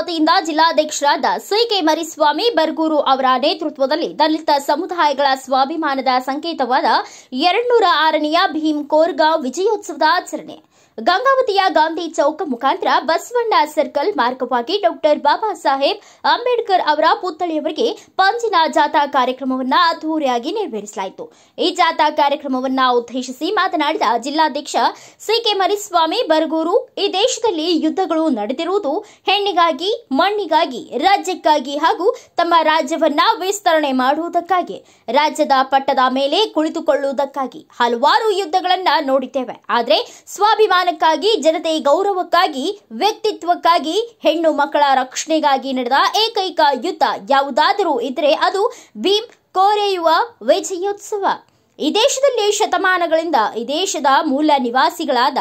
ವತಿಯಿಂದ ಜಿಲ್ಲಾಧ್ಯಕ್ಷರಾದ ಸಿ.ಕೆ. ಮರಿಸ್ವಾಮಿ ಬರ್ಗೂರು ಅವರ ನೇತೃತ್ವದಲ್ಲಿ ದಲಿತ ಸಮುದಾಯಗಳ ಸ್ವಾಭಿಮಾನದ ಸಂಕೇತವಾದ 206ನೇ ಭೀಮ್ ಕೋರ್ಗಾಂವ್ ವಿಜಯೋತ್ಸವದ ಆಚರಣೆ ಗಂಗಾವತಿಯ ಗಾಂಧಿ ಚೌಕ ಮುಖಾಂತರ ಬಸವಣ್ಣ ಸರ್ಕಲ್ ಮಾರ್ಗವಾಗಿ ಡಾಕ್ಟರ್ ಬಾಬಾ ಸಾಹೇಬ್ ಅಂಬೇಡ್ಕರ್ ಅವರ ಪುತ್ಥಳಿಯವರಿಗೆ ಪಂಜಿನ ಜಾಥಾ ಕಾರ್ಯಕ್ರಮವನ್ನು ಅದ್ದೂರಿಯಾಗಿ ನೆರವೇರಿಸಲಾಯಿತು. ಈ ಜಾಥಾ ಕಾರ್ಯಕ್ರಮವನ್ನು ಉದ್ದೇಶಿಸಿ ಮಾತನಾಡಿದ ಜಿಲ್ಲಾಧ್ಯಕ್ಷ ಸಿ.ಕೆ. ಮರಿಸ್ವಾಮಿ ಬರ್ಗೂರು, ಈ ದೇಶದಲ್ಲಿ ಯುದ್ಧಗಳು ನಡೆದಿರುವುದು ಹೆಣ್ಣಿಗಾಗಿ, ಮಣ್ಣಿಗಾಗಿ, ರಾಜ್ಯಕ್ಕಾಗಿ ಹಾಗೂ ತಮ್ಮ ರಾಜ್ಯವನ್ನ ವಿಸ್ತರಣೆ ಮಾಡುವುದಕ್ಕಾಗಿ, ರಾಜ್ಯದ ಪಟ್ಟದ ಮೇಲೆ ಕುಳಿತುಕೊಳ್ಳುವುದಕ್ಕಾಗಿ ಹಲವಾರು ಯುದ್ಧಗಳನ್ನ ನೋಡಿದ್ದೇವೆ. ಆದರೆ ಸ್ವಾಭಿಮಾನ ಜನತೆ ಗೌರವಕ್ಕಾಗಿ, ವ್ಯಕ್ತಿತ್ವಕ್ಕಾಗಿ, ಹೆಣ್ಣು ಮಕ್ಕಳ ರಕ್ಷಣೆಗಾಗಿ ನಡೆದ ಏಕೈಕ ಯುದ್ಧ ಯಾವುದಾದರೂ ಇದ್ದರೆ ಅದು ಭೀಮ್ ಕೋರೆಯುವ ವಿಜಯೋತ್ಸವ. ಈ ದೇಶದಲ್ಲಿ ಶತಮಾನಗಳಿಂದ ಈ ದೇಶದ ಮೂಲ ನಿವಾಸಿಗಳಾದ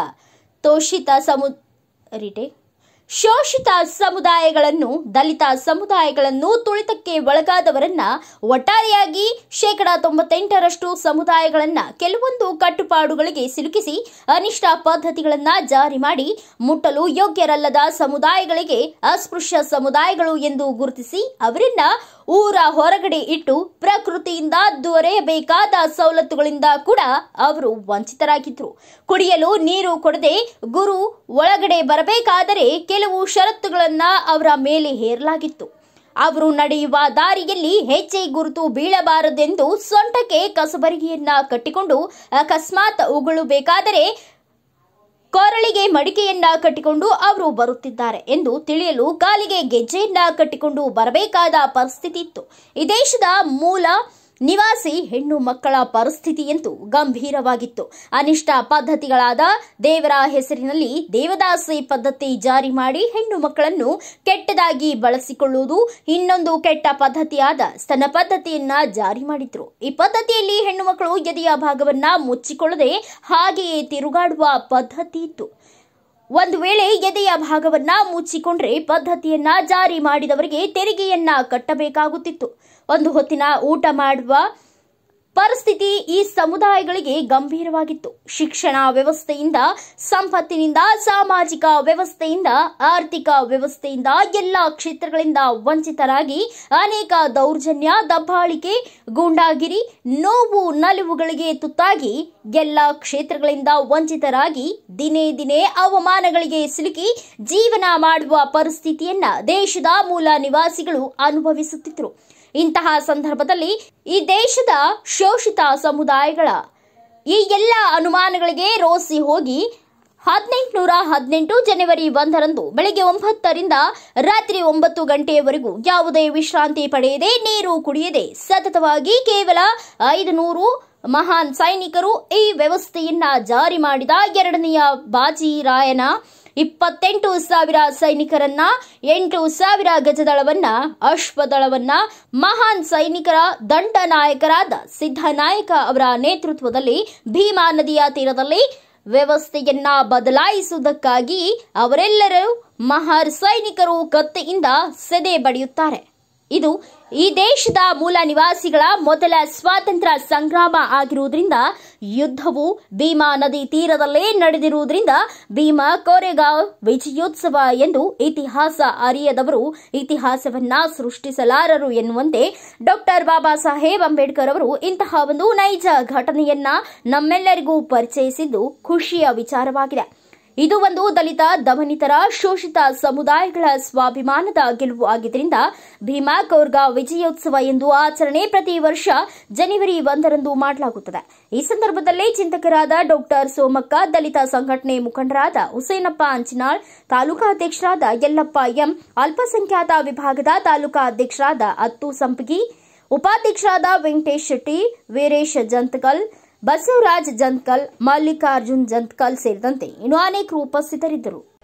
ಶೋಷಿತ ಸಮುದಾಯಗಳನ್ನು, ದಲಿತ ಸಮುದಾಯಗಳನ್ನು, ತುಳಿತಕ್ಕೆ ಒಳಗಾದವರನ್ನ, ಒಟ್ಟಾರೆಯಾಗಿ 98% ಸಮುದಾಯಗಳನ್ನ ಕೆಲವೊಂದು ಕಟ್ಟುಪಾಡುಗಳಿಗೆ ಸಿಲುಕಿಸಿ ಅನಿಷ್ಟ ಪದ್ಧತಿಗಳನ್ನ ಜಾರಿ ಮಾಡಿ ಮುಟ್ಟಲು ಯೋಗ್ಯರಲ್ಲದ ಸಮುದಾಯಗಳಿಗೆ ಅಸ್ಪೃಶ್ಯ ಸಮುದಾಯಗಳು ಎಂದು ಗುರುತಿಸಿ ಅವರನ್ನ ಊರ ಹೊರಗಡೆ ಇಟ್ಟು ಪ್ರಕೃತಿಯಿಂದ ದೊರೆಯಬೇಕಾದ ಸವಲತ್ತುಗಳಿಂದ ಕೂಡ ಅವರು ವಂಚಿತರಾಗಿದ್ರು. ಕುಡಿಯಲು ನೀರು ಕೊಡದೆ ಗುರು ಒಳಗಡೆ ಬರಬೇಕಾದರೆ ಕೆಲವು ಷರತ್ತುಗಳನ್ನ ಅವರ ಮೇಲೆ ಹೇರಲಾಗಿತ್ತು. ಅವರು ನಡೆಯುವ ದಾರಿಯಲ್ಲಿ ಹೆಜ್ಜೆ ಗುರುತು ಬೀಳಬಾರದೆಂದು ಸೊಂಟಕ್ಕೆ ಕಸಬರಿಗೆಯನ್ನ ಕಟ್ಟಿಕೊಂಡು ಅಕಸ್ಮಾತ್ ಉಗುಳಬೇಕಾದರೆ ಕೊರಳಿಗೆ ಮಡಿಕೆಯನ್ನ ಕಟ್ಟಿಕೊಂಡು ಅವರು ಬರುತ್ತಿದ್ದಾರೆ ಎಂದು ತಿಳಿಯಲು ಕಾಲಿಗೆ ಗೆಜ್ಜೆಯನ್ನ ಕಟ್ಟಿಕೊಂಡು ಬರಬೇಕಾದ ಪರಿಸ್ಥಿತಿ ಇತ್ತು. ಈ ದೇಶದ ಮೂಲ ನಿವಾಸಿ ಹೆಣ್ಣು ಮಕ್ಕಳ ಪರಿಸ್ಥಿತಿಯಂತೂ ಗಂಭೀರವಾಗಿತ್ತು. ಅನಿಷ್ಟ ಪದ್ಧತಿಗಳಾದ ದೇವರ ಹೆಸರಿನಲ್ಲಿ ದೇವದಾಸಿ ಪದ್ಧತಿ ಜಾರಿ ಮಾಡಿ ಹೆಣ್ಣು ಮಕ್ಕಳನ್ನು ಕೆಟ್ಟದಾಗಿ ಬಳಸಿಕೊಳ್ಳುವುದು, ಇನ್ನೊಂದು ಕೆಟ್ಟ ಪದ್ಧತಿಯಾದ ಸ್ತನ ಪದ್ಧತಿಯನ್ನ ಜಾರಿ ಮಾಡಿದ್ರು. ಈ ಪದ್ಧತಿಯಲ್ಲಿ ಹೆಣ್ಣು ಮಕ್ಕಳು ಎದೆಯ ಭಾಗವನ್ನ ಮುಚ್ಚಿಕೊಳ್ಳದೆ ಹಾಗೆಯೇ ತಿರುಗಾಡುವ ಪದ್ಧತಿ ಇತ್ತು. ಒಂದು ವೇಳೆ ಎದೆಯ ಭಾಗವನ್ನ ಮುಚ್ಚಿಕೊಂಡ್ರೆ ಪದ್ಧತಿಯನ್ನ ಜಾರಿ ಮಾಡಿದವರಿಗೆ ತೆರಿಗೆಯನ್ನ ಕಟ್ಟಬೇಕಾಗುತ್ತಿತ್ತು. ಒಂದು ಹೊತ್ತಿನ ಊಟ ಮಾಡುವ ಪರಿಸ್ಥಿತಿ ಈ ಸಮುದಾಯಗಳಿಗೆ ಗಂಭೀರವಾಗಿತ್ತು. ಶಿಕ್ಷಣ ವ್ಯವಸ್ಥೆಯಿಂದ, ಸಂಪತ್ತಿನಿಂದ, ಸಾಮಾಜಿಕ ವ್ಯವಸ್ಥೆಯಿಂದ, ಆರ್ಥಿಕ ವ್ಯವಸ್ಥೆಯಿಂದ ಎಲ್ಲ ಕ್ಷೇತ್ರಗಳಿಂದ ವಂಚಿತರಾಗಿ ಅನೇಕ ದೌರ್ಜನ್ಯ, ದಬ್ಬಾಳಿಕೆ, ಗೂಂಡಾಗಿರಿ, ನೋವು ನಲಿವುಗಳಿಗೆ ತುತ್ತಾಗಿ ಎಲ್ಲ ಕ್ಷೇತ್ರಗಳಿಂದ ವಂಚಿತರಾಗಿ ದಿನೇ ದಿನೇ ಅವಮಾನಗಳಿಗೆ ಸಿಲುಕಿ ಜೀವನ ಮಾಡುವ ಪರಿಸ್ಥಿತಿಯನ್ನ ದೇಶದ ಮೂಲ ನಿವಾಸಿಗಳು ಅನುಭವಿಸುತ್ತಿದ್ದರು. ಇಂತಹ ಸಂದರ್ಭದಲ್ಲಿ ಈ ದೇಶದ ಶೋಷಿತ ಸಮುದಾಯಗಳ ಈ ಎಲ್ಲ ಅನುಮಾನಗಳಿಗೆ ರೋಸಿ ಹೋಗಿ 1818 ಜನವರಿ 1ರಂದು ಬೆಳಗ್ಗೆ 9ರಿಂದ ರಾತ್ರಿ 9 ಗಂಟೆಯವರೆಗೂ ಯಾವುದೇ ವಿಶ್ರಾಂತಿ ಪಡೆಯದೆ, ನೀರು ಕುಡಿಯದೆ ಸತತವಾಗಿ ಕೇವಲ 500 ಮಹಾನ್ ಸೈನಿಕರು ಈ ವ್ಯವಸ್ಥೆಯನ್ನ ಜಾರಿ ಮಾಡಿದ ಎರಡನೆಯ ಬಾಜಿರಾಯನ 28,000 ಸೈನಿಕರನ್ನ, 8,000 ಗಜದಳವನ್ನ, ಅಶ್ವದಳವನ್ನ, ಮಹಾನ್ ಸೈನಿಕರ ದಂಡನಾಯಕರಾದ ಸಿದ್ದನಾಯಕ ಅವರ ನೇತೃತ್ವದಲ್ಲಿ ಭೀಮಾ ನದಿಯ ತೀರದಲ್ಲಿ ವ್ಯವಸ್ಥೆಯನ್ನ ಬದಲಾಯಿಸುವುದಕ್ಕಾಗಿ ಅವರೆಲ್ಲರೂ ಮಹಾರ್ ಸೈನಿಕರು ಕತ್ತಿಯಿಂದ ಸೆದೆ ಬಡಿಯುತ್ತಾರೆ. ಇದು ಈ ದೇಶದ ಮೂಲ ನಿವಾಸಿಗಳ ಮೊದಲ ಸ್ವಾತಂತ್ರ್ಯ ಸಂಗ್ರಾಮ ಆಗಿರುವುದರಿಂದ, ಯುದ್ಧವು ಭೀಮಾ ನದಿ ತೀರದಲ್ಲೇ ನಡೆದಿರುವುದರಿಂದ ಭೀಮಾ ಕೋರೆಗಾಂವ್ ವಿಜಯೋತ್ಸವ ಎಂದು ಇತಿಹಾಸ ಅರಿಯದವರು ಇತಿಹಾಸವನ್ನ ಸೃಷ್ಟಿಸಲಾರರು ಎನ್ನುವಂತೆ ಡಾಕ್ಟರ್ ಬಾಬಾ ಸಾಹೇಬ್ ಅಂಬೇಡ್ಕರ್ ಅವರು ಇಂತಹ ಒಂದು ನೈಜ ಘಟನೆಯನ್ನ ನಮ್ಮೆಲ್ಲರಿಗೂ ಪರಿಚಯಿಸಿದ್ದು ಖುಷಿಯ ವಿಚಾರವಾಗಿದೆ. ಇದು ಒಂದು ದಲಿತ, ದಮನಿತರ, ಶೋಷಿತ ಸಮುದಾಯಗಳ ಸ್ವಾಭಿಮಾನದ ಗೆಲುವು ಆಗಿದ್ದರಿಂದ ಭೀಮಾ ಕೋರ್ಗಾಂವ್ ವಿಜಯೋತ್ಸವ ಎಂದು ಆಚರಣೆ ಪ್ರತಿ ವರ್ಷ ಜನವರಿ 1ರಂದು ಮಾಡಲಾಗುತ್ತದೆ. ಈ ಸಂದರ್ಭದಲ್ಲಿ ಚಿಂತಕರಾದ ಡಾಕ್ಟರ್ ಸೋಮಕ್ಕ, ದಲಿತ ಸಂಘಟನೆ ಮುಖಂಡರಾದ ಹುಸೇನಪ್ಪ ಅಂಚಿನಾಳ್, ತಾಲೂಕಾ ಅಧ್ಯಕ್ಷರಾದ ಯಲ್ಲಪ್ಪ ಎಂ, ಅಲ್ಪಸಂಖ್ಯಾತ ವಿಭಾಗದ ತಾಲೂಕಾ ಅಧ್ಯಕ್ಷರಾದ ಅತ್ತು ಸಂಪಗಿ, ಉಪಾಧ್ಯಕ್ಷರಾದ ವೆಂಕಟೇಶ್ ಶೆಟ್ಟಿ, ವೀರೇಶ್ ಜಂತಕಲ್, ಬಸವರಾಜ್ ಜಂತ್ಕಲ್, ಮಲ್ಲಿಕಾರ್ಜುನ್ ಜಂತ್ಕಲ್ ಸೇರಿದಂತೆ ಇನ್ನು ಅನೇಕರು ಉಪಸ್ಥಿತರಿದ್ದರು.